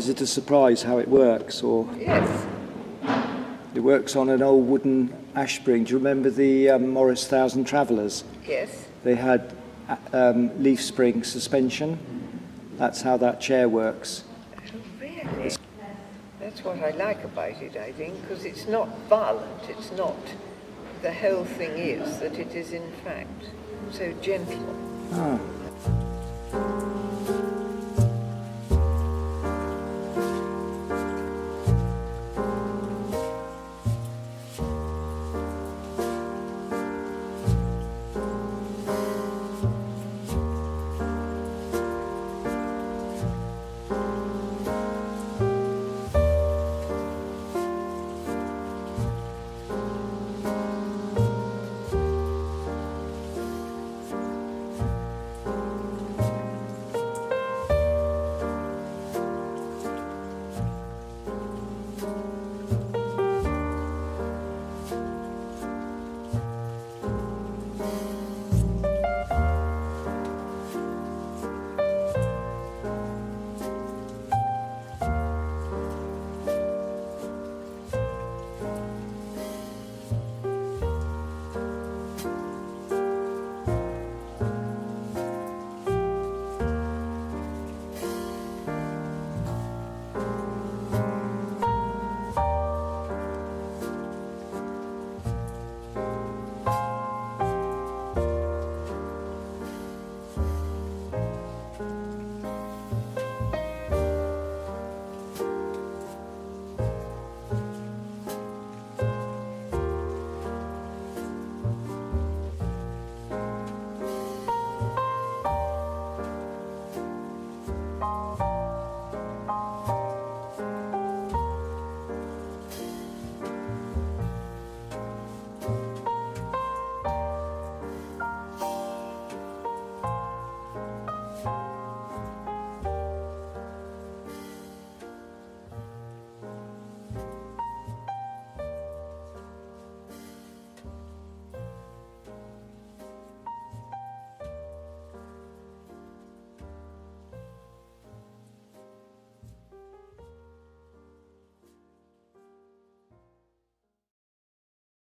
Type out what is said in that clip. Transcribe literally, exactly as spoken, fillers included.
Is it a surprise how it works? Or Yes. it works on an old wooden ash spring. Do you remember the um, Morris Thousand Travellers? Yes. They had um, leaf spring suspension. That's how that chair works. Oh, really? That's what I like about it, I think, because it's not violent. It's not. The whole thing is that it is, in fact, so gentle. Ah.